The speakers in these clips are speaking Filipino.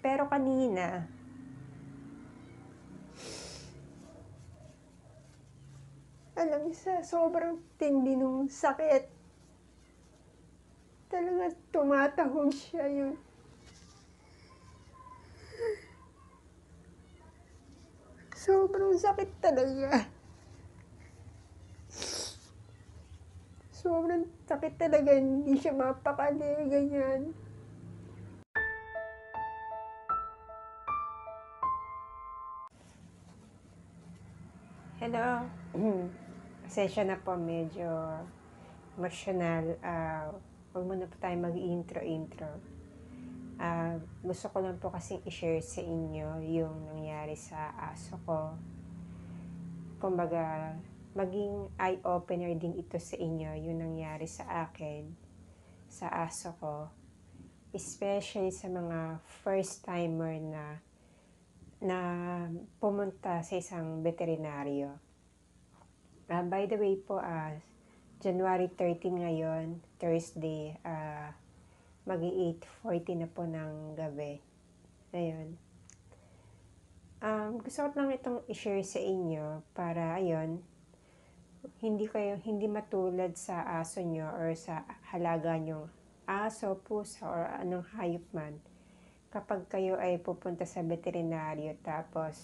Pero kanina, alam niyo sa sobrang tindi nung sakit, talaga tumatahog siya yun. Sobrang sakit talaga. Sobrang sakit talaga, hindi siya mapakali, ganyan. Hello. Pasensya na po, medyo emotional. Huwag muna po tayo mag-intro. Gusto ko lang po kasing i-share sa inyo yung nangyari sa aso ko. Kumbaga, maging eye-opener din ito sa inyo yung nangyari sa akin, sa aso ko. Especially sa mga first-timer na pumunta sa isang veterinaryo. By the way po, January 13 ngayon, Thursday, mag-8:40 na po ng gabi. Ayun. Gusto ko lang itong i-share sa inyo para, ayun, hindi matulad sa aso nyo or sa halaga nyo, aso, pusa, or anong hayop man. Kapag kayo ay pupunta sa veterinaryo tapos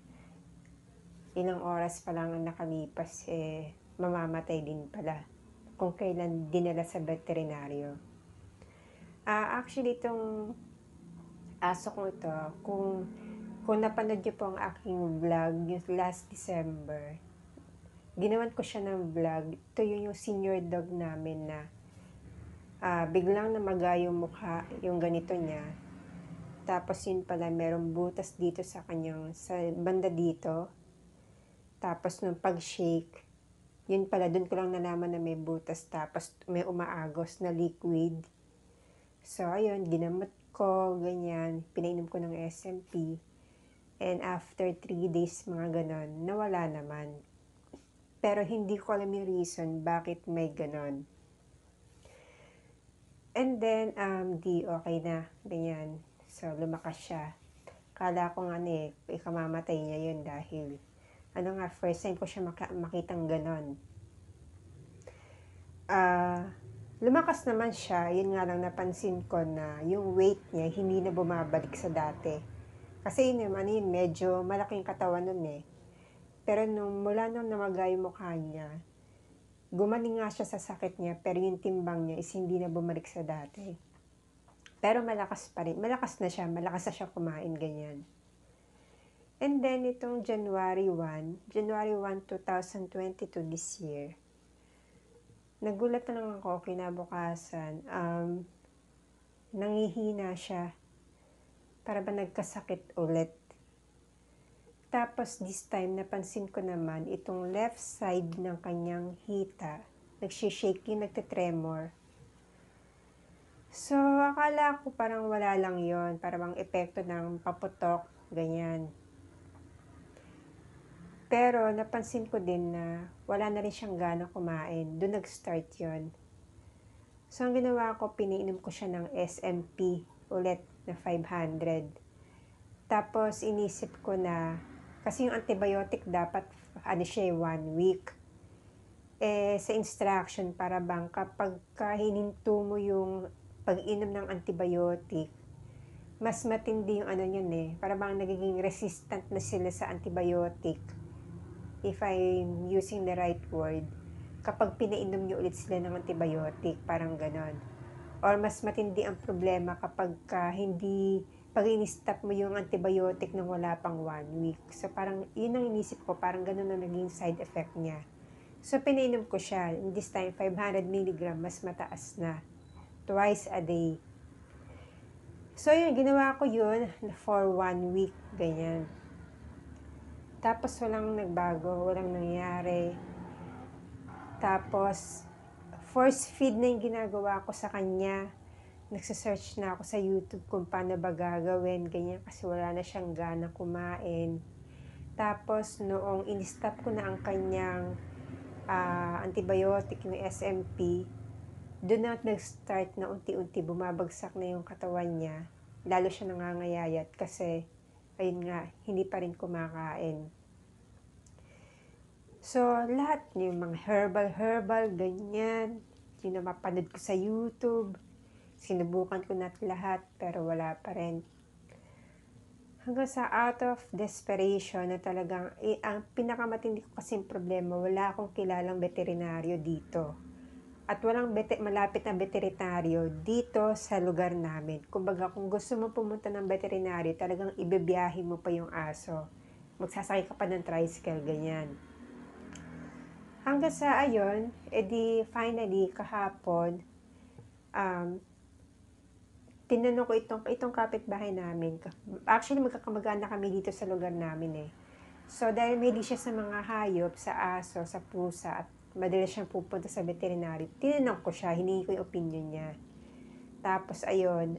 ilang oras pa lang ang nakalipas, mamamatay din pala kung kailan dinala sa veterinaryo. Actually, itong aso ko ito, kung napanood niyo po ang aking vlog yung last December, ginawan ko siya ng vlog. Ito yung senior dog namin na biglang namaga yung mukha, yung ganito niya. Tapos yun pala, merong butas dito sa banda dito. Tapos nung pag-shake, yun pala, dun ko lang nalaman na may butas. Tapos may umaagos na liquid. So, ayun, ginamot ko, ganyan. Pinainom ko ng SMP. And after 3 days, mga ganon, nawala naman. Pero hindi ko alam yung reason bakit may ganon. And then, di okay na, ganyan. So, lumakas siya. Kala ko nga ikamamatay niya yun dahil first time ko siya makitang ganon. Lumakas naman siya, yun nga lang napansin ko na yung weight niya hindi na bumabalik sa dati. Kasi yun medyo malaking katawan nun . Pero mula nung namaga yung mukha niya, gumaling nga siya sa sakit niya, pero yung timbang niya is hindi na bumalik sa dati. Pero malakas pa rin, malakas na siya kumain, ganyan. And then, itong January 1, 2022 this year, nagulat na lang ako kinabukasan, nangihina siya, para ba nagkasakit ulit. Tapos this time, napansin ko naman, itong left side ng kanyang hita, nagsishake yung nagtitremor. So, akala ko parang wala lang yon, parang epekto ng paputok, ganyan. Pero napansin ko din na wala na rin siyang gana kumain. Doon nag-start yon. So, ang ginawa ko, pinainom ko siya ng SMP ulit na 500. Tapos, inisip ko na, kasi yung antibiotic dapat, 1 week. Sa instruction, para bang kapag hininto mo yung pag-inom ng antibiotic, mas matindi yung niyan para bang nagiging resistant na sila sa antibiotic. If I'm using the right word, kapag pinainom nyo ulit sila ng antibiotic, parang ganon. Or mas matindi ang problema kapag pag in-stop mo yung antibiotic nang wala pang 1 week. So parang, yun ang inisip ko, parang ganon ang naging side effect niya. So pinainom ko siya, this time 500 mg, mas mataas na, twice a day. So yun, ginawa ko yun for 1 week, ganyan. Tapos walang nagbago, walang nangyari. Tapos, force feed na yung ginagawa ko sa kanya. Nagsasearch na ako sa YouTube kung paano ba gagawin, ganyan, kasi wala na siyang gana kumain. Tapos, noong in-stop ko na ang kanyang antibiotic, yung SMP, doon na nag-start na unti-unti bumabagsak na yung katawan niya. lalo siya nangangayayat kasi, ayun nga, hindi pa rin kumakain. So, lahat yung mga herbal, ganyan, yung napapanood ko sa YouTube, sinubukan ko na lahat, pero wala pa rin. Hanggang sa out of desperation na talagang, ang pinakamatindi ko kasing problema, wala akong kilalang veterinaryo dito. At walang malapit na veterinaryo dito sa lugar namin. Kumbaga, kung gusto mo pumunta ng veterinaryo, talagang ibibiyahe mo pa yung aso. Magsasakay ka pa ng tricycle, ganyan. Hanggang sa ayon, edi finally, kahapon, tinanong ko itong kapitbahay namin. Actually, magkakamag-anak kami dito sa lugar namin eh. So, dahil may siya sa mga hayop, sa aso, sa pusa, at madalas siyang pupunta sa veterinary, tinanong ko siya, hiningi ko yung opinion niya. Tapos, ayun,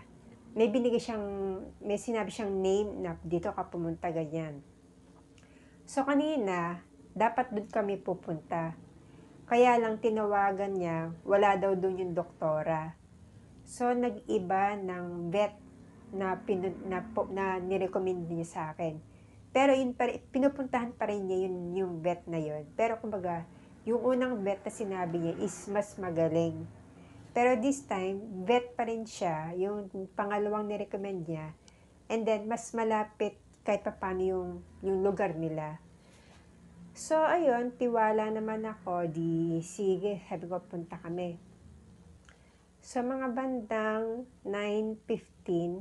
may sinabi siyang name na dito ka pumunta, ganyan. So, kanina, dapat doon kami pupunta. Kaya lang tinawagan niya, wala daw doon yung doktora. So, nag-iba ng vet na nirecommend niya sa akin. Pero yun pinupuntahan pa rin niya yung vet na yun. Pero kumbaga, yung unang vet na sinabi niya is mas magaling. Pero this time, vet pa rin siya, yung pangalawang nirecommend niya. And then, mas malapit kahit pa paano yung lugar nila. So, ayun, tiwala naman ako, sige, sabi ko, punta kami. Sa mga bandang 9:15,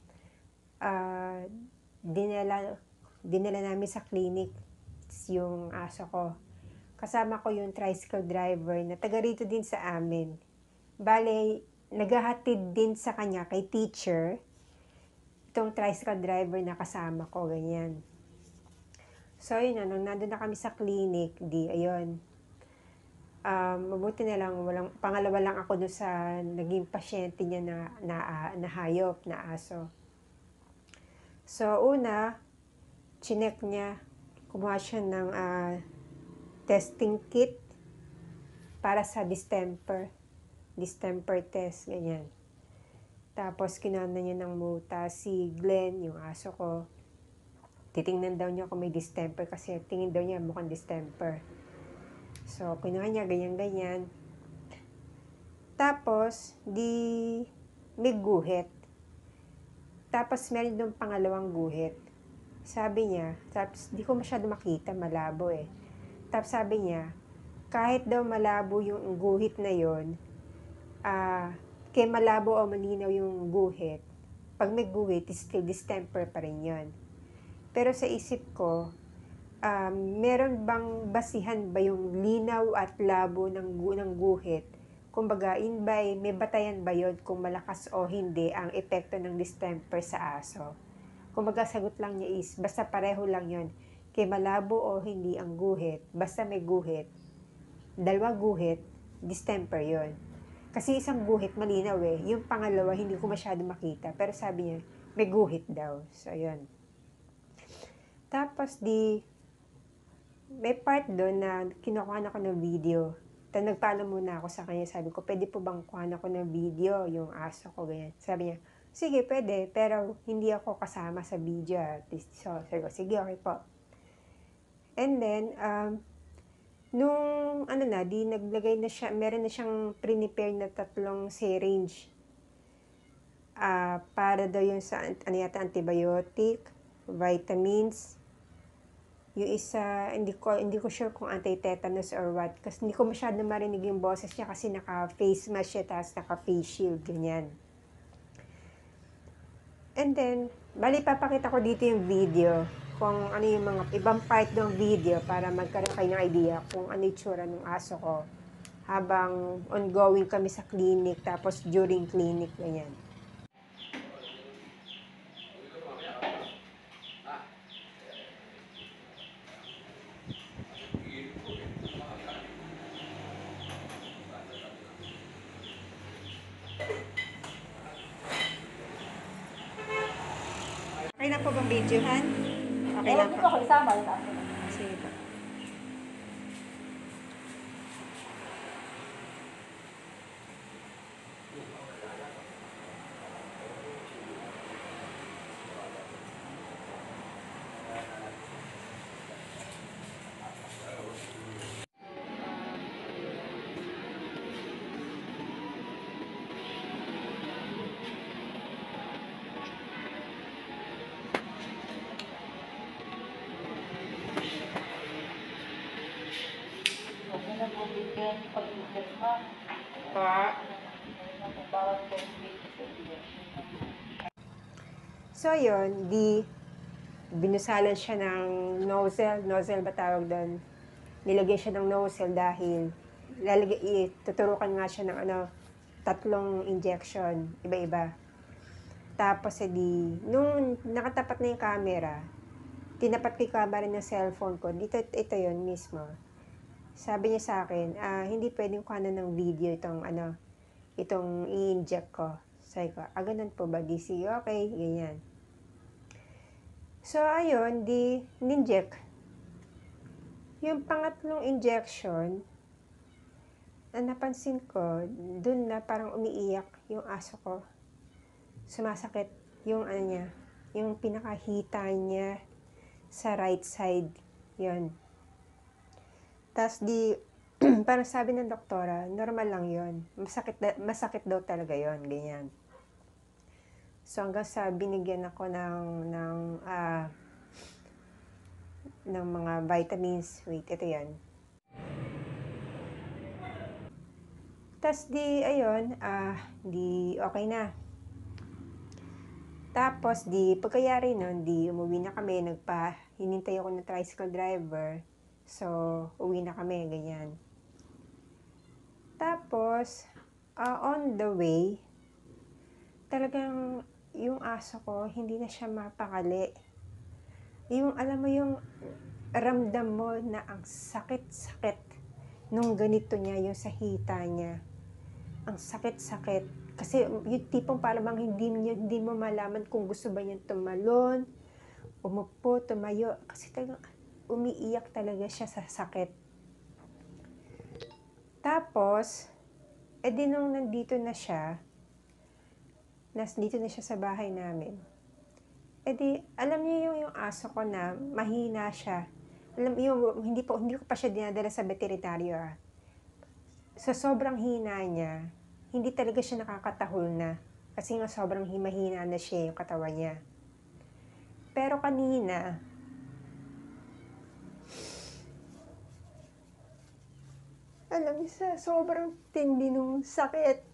dinala namin sa clinic yung aso ko. Kasama ko yung tricycle driver na taga rito din sa amin. Bale, naghahatid din sa kanya kay teacher, itong tricycle driver na kasama ko, ganyan. So, yun, nung nandun na kami sa clinic, ayun, mabuti na lang, pangalawa lang ako doon sa naging pasyente niya na hayop, na aso. So, una, chinek niya, kumuha siya ng testing kit para sa distemper test, ganyan. Tapos, kinuha na niya ng muta si Glenn, yung aso ko. Titingnan daw niya kung may distemper kasi tingin daw niya mukhang distemper. So, kinuha niya, ganyan-ganyan. Tapos, may guhit. Tapos, meron doon pangalawang guhit. Sabi niya, tapos di ko masyado makita, malabo eh. Tapos sabi niya, kahit daw malabo yung guhit na yon, kaya malabo o malinaw yung guhit, pag may guhit, still distemper pa rin yon. Pero sa isip ko, meron bang basihan ba yung linaw at labo ng guhit? Kumbaga, may batayan ba yun kung malakas o hindi ang epekto ng distemper sa aso? Kumbaga, sagot lang niya is, basta pareho lang yun. Kaya malabo o hindi ang guhit, basta may guhit, dalawa guhit, distemper yon. Kasi isang guhit malinaw eh, yung pangalawa hindi ko masyado makita, pero sabi niya, may guhit daw. So, yun. Tapos may part doon na kinukuha na ako ng video. Nagpaalam muna ako sa kanya. Sabi ko, pwede po bang kuha na ako ng video yung aso ko, ganyan. Sabi niya, sige, pwede, pero hindi ako kasama sa video. So, sabi ko, sige, okay po. And then, naglagay na siya, meron na siyang pre-prepare na 3 syringe. Para daw yun sa, antibiotic, vitamins. Yung isa, hindi ko sure kung anti-tetanus or what. Kasi hindi ko masyado marinig yung boses niya kasi naka-face mask siya, tapos naka-face shield, ganyan. And then, papakita ko dito yung video, kung ano yung mga ibang part ng video para magkaroon kayo ng idea kung ano yung tsura ng aso ko habang ongoing kami sa clinic, tapos during clinic, ganyan. Okay lang po bang videohan? Okay lang po. Ako isama. Sige po. Pa. So, yun, binusalan siya ng nozzle ba tawag doon? Nilagyan siya ng nozzle dahil tuturukan nga siya ng 3 injection, iba-iba. Tapos, nung nakatapat na yung camera, tinapat ko yung camera ng cellphone ko, ito yun mismo. Sabi niya sa akin, hindi pwedeng kuhanan ng video itong i-inject ko. Sabi ko, ganun po ba, DC? Okay, ganyan. So, ayun, in-inject. Yung pangatlong injection, napansin ko, dun na parang umiiyak yung aso ko. Sumasakit yung niya, yung pinakahita niya sa right side. Yun. Tapos parang sabi ng doktora, normal lang yun. Masakit daw talaga yun, ganyan. So, hanggang sa binigyan ako ng mga vitamins. Wait, ito yan. Tapos ayun, okay na. Tapos, pagkayari nun, umuwi na kami, hinintay ako ng tricycle driver. So, uwi na kami, ganyan. Tapos, on the way, talagang yung aso ko, hindi na siya mapakali. Yung, alam mo yung ramdam mo na ang sakit-sakit nung ganito niya, yung sa hita niya. Ang sakit-sakit. Kasi yung tipong parang hindi mo malaman kung gusto ba niya tumalon, umupo, tumayo. Kasi talagang umiiyak talaga siya sa sakit. Tapos, nung nandito na siya sa bahay namin, alam niyo yung aso ko na mahina siya. Alam niyo, hindi ko pa siya dinadala sa veterinaryo. Sa sobrang hina niya, hindi talaga siya nakakatahol na. Kasi nga sobrang mahina na siya yung katawan niya. Pero kanina, alam niyo, sa sobrang tindi nung sakit,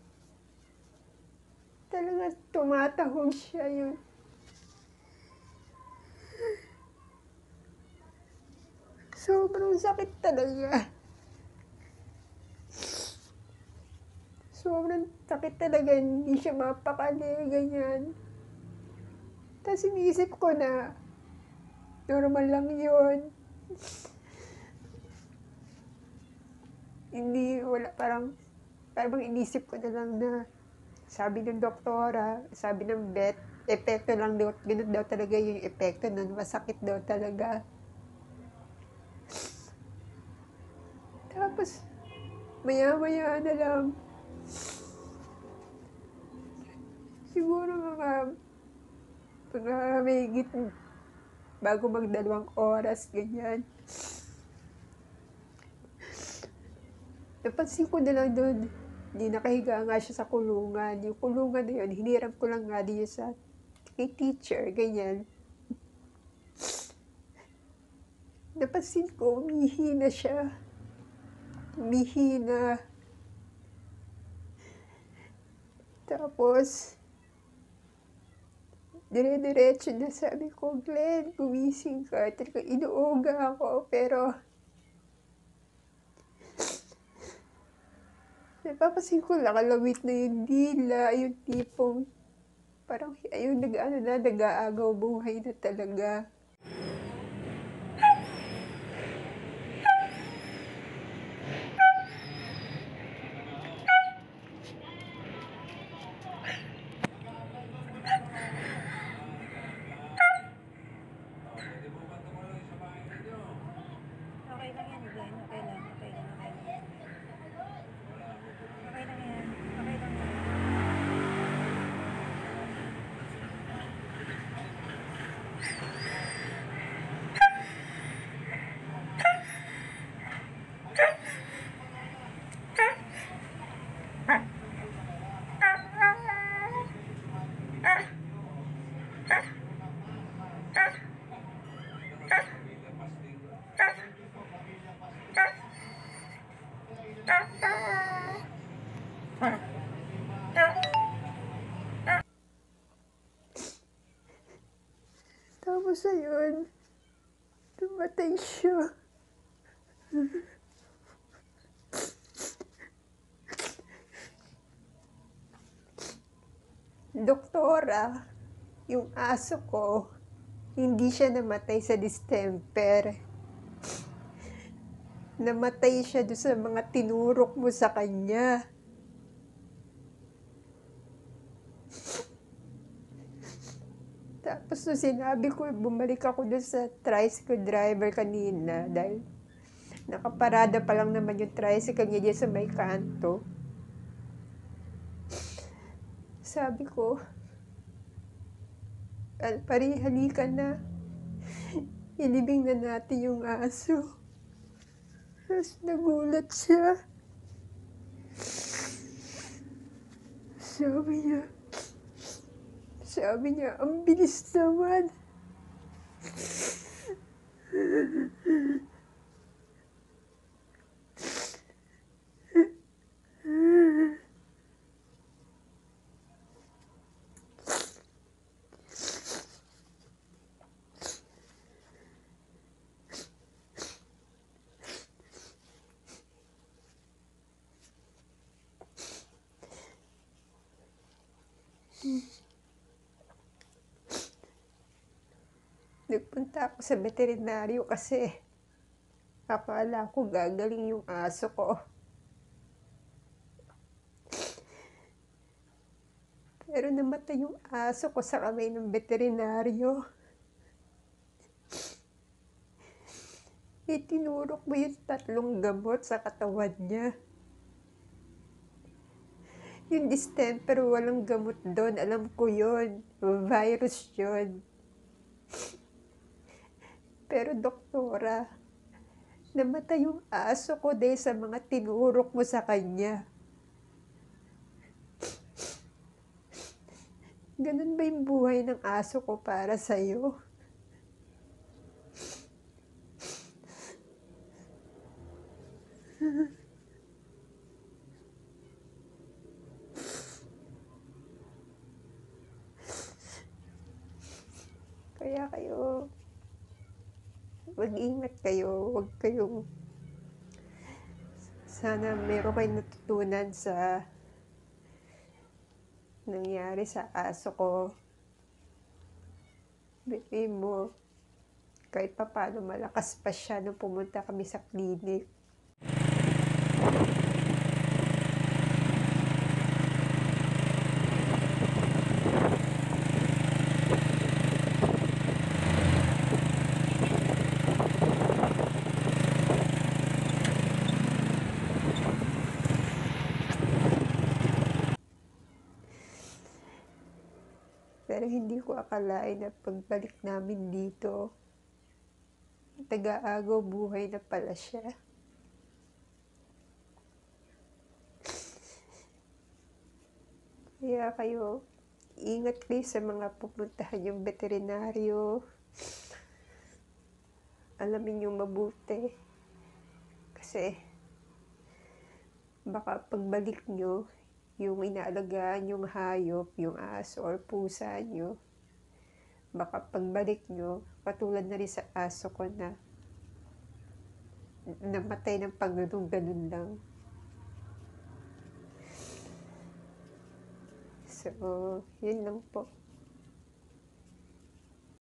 talaga tumatahol siya yun. Sobrang sakit talaga. Sobrang sakit talaga, hindi siya mapakali, ganyan. Tapos iniisip ko na, normal lang yun. Parang inisip ko na lang na, sabi ng doktora, sabi ng vet, epekto lang daw, ganun daw talaga yung epekto nun, masakit daw talaga. Tapos, maya-maya na lang, siguro mga mahigit bago mag2 oras, ganyan. Napansin ko na lang doon, nakahiga nga siya sa kulungan. Yung kulungan na yun, hiniram ko lang nga din kay teacher, ganyan. Napansin ko, umihina siya. Umihina. Tapos, dire-diretso na sabi ko, Glenn, gumising ka. Talagang inuuga ako, pero napapansin ko, nakalawit na yung dila, yung tipong, parang ayun, nag-aagaw buhay na talaga. Okay lang yan, Glenn. Okay lang. Okay lang yan. Okay lang yan. Tapos ayun, namatay siya. Doktora, yung aso ko, hindi siya namatay sa distemper. Namatay siya doon sa mga tinurok mo sa kanya. Tapos nung sinabi ko, bumalik ako doon sa tricycle driver kanina dahil nakaparada pa lang naman yung tricycle niya dyan sa may kanto. Sabi ko, Alpari, halika na. Ilibing na natin yung aso. Tapos nagulat siya. Sabi niya, ang bilis naman. Nagpunta ako sa veterinaryo kasi akala ko gagaling yung aso ko. Pero namatay yung aso ko sa kamay ng veterinaryo. Itinurok mo yung 3 gamot sa katawan niya. Yung distemper, walang gamot doon. Alam ko yun. Virus yun. Pero doktora, namatay yung aso ko dahil sa mga tinurok mo sa kanya. Ganun ba yung buhay ng aso ko para sa'yo? Kaya kayo, mag-ingat kayo. Huwag kayong, sana meron kayong natutunan sa nangyari sa aso ko. Baby mo, kahit pa paano malakas pa siya nung pumunta kami sa clinic. Pero hindi ko akalain na pagbalik namin dito, taga-agaw buhay na pala siya. Kaya kayo, ingat kayo sa mga pupuntahan yung veterinaryo. Alamin yung mabuti. Kasi, baka pagbalik nyo, yung inaalagaan yung hayop, yung aso or pusa nyo, baka pagbalik nyo, katulad na rin sa aso ko na namatay ng pagganong-ganon lang. So, yun lang po.